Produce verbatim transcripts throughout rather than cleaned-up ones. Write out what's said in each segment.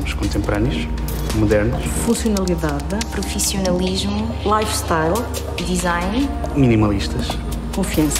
somos contemporâneos, modernos, funcionalidade, profissionalismo, lifestyle, design, minimalistas, confiança.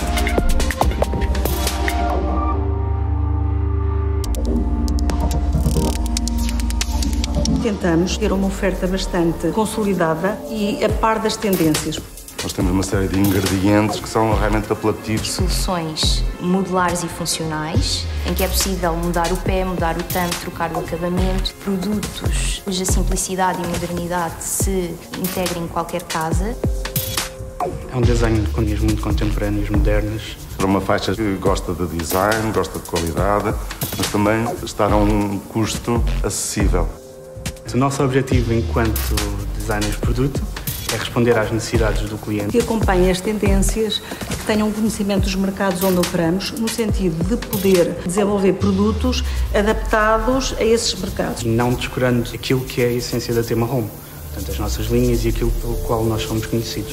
Tentamos ter uma oferta bastante consolidada e a par das tendências. Nós temos uma série de ingredientes que são realmente apelativos. Soluções modulares e funcionais, em que é possível mudar o pé, mudar o tampo, trocar o acabamento. Produtos cuja simplicidade e modernidade se integrem em qualquer casa. É um design com linhas muito contemporâneas, modernas. Para uma faixa que gosta de design, gosta de qualidade, mas também estar a um custo acessível. O nosso objetivo enquanto designers de produto é responder às necessidades do cliente. Que acompanhem as tendências, que tenham conhecimento dos mercados onde operamos, no sentido de poder desenvolver produtos adaptados a esses mercados. Não descurando aquilo que é a essência da Tema Home, portanto, as nossas linhas e aquilo pelo qual nós somos conhecidos.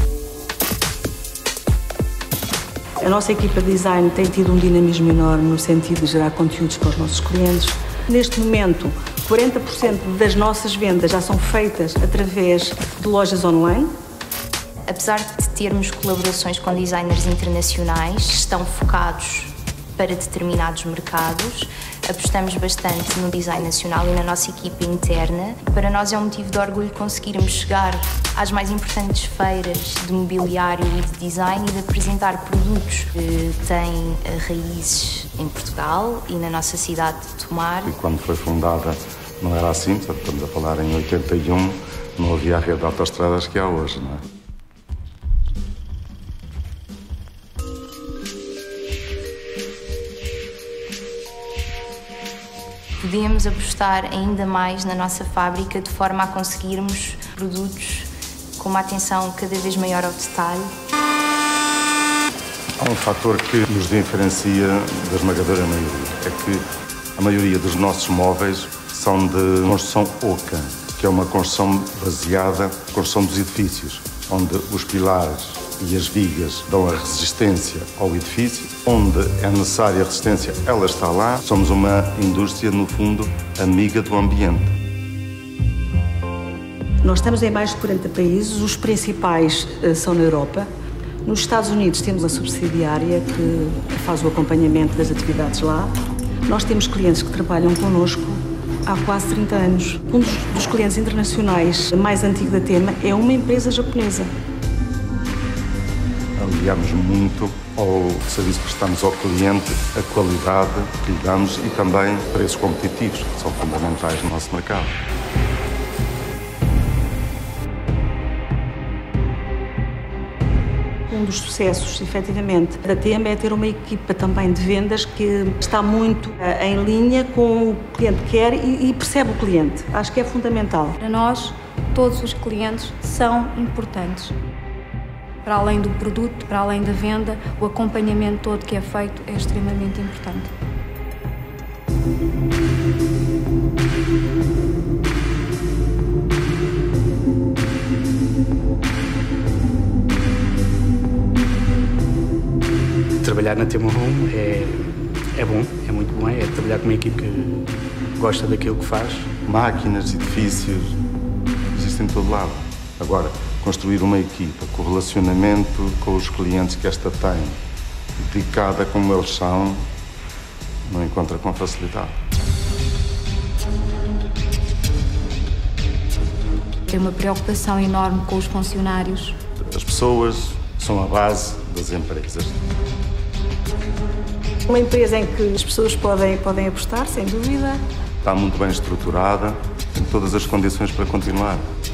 A nossa equipa de design tem tido um dinamismo enorme no sentido de gerar conteúdos para os nossos clientes. Neste momento, quarenta por cento das nossas vendas já são feitas através de lojas online. Apesar de termos colaborações com designers internacionais que estão focados para determinados mercados, apostamos bastante no design nacional e na nossa equipa interna. Para nós é um motivo de orgulho conseguirmos chegar às mais importantes feiras de mobiliário e de design e de apresentar produtos que têm raízes em Portugal e na nossa cidade de Tomar. E quando foi fundada não era assim, portanto, estamos a falar em oitenta e um, não havia a rede de autoestradas que há hoje, não é? Podemos apostar ainda mais na nossa fábrica de forma a conseguirmos produtos com uma atenção cada vez maior ao detalhe. Há um fator que nos diferencia da esmagadora maioria, é que a maioria dos nossos móveis são de construção oca, que é uma construção baseada na construção dos edifícios, onde os pilares e as vigas dão a resistência ao edifício, onde é necessária a resistência, ela está lá. Somos uma indústria, no fundo, amiga do ambiente. Nós estamos em mais de quarenta países, os principais uh, são na Europa. Nos Estados Unidos temos a subsidiária que faz o acompanhamento das atividades lá. Nós temos clientes que trabalham connosco há quase trinta anos. Um dos, dos clientes internacionais mais antigo da Tema é uma empresa japonesa. Aliamos muito ao serviço que prestamos ao cliente, a qualidade que lhe damos e também preços competitivos, que são fundamentais no nosso mercado. Um dos sucessos, efetivamente, da Tema é ter uma equipa também de vendas que está muito uh, em linha com o que o cliente quer e, e percebe o cliente. Acho que é fundamental. Para nós, todos os clientes são importantes. Para além do produto, para além da venda, o acompanhamento todo que é feito é extremamente importante. Trabalhar na Tema Home é, é bom, é muito bom, é trabalhar com uma equipe que gosta daquilo que faz. Máquinas, edifícios, existem de todo lado. Agora, construir uma equipa com relacionamento com os clientes que esta tem, dedicada como eles são, não encontra com facilidade. Tem uma preocupação enorme com os funcionários. As pessoas são a base das empresas. Uma empresa em que as pessoas podem, podem apostar, sem dúvida. Está muito bem estruturada, tem todas as condições para continuar.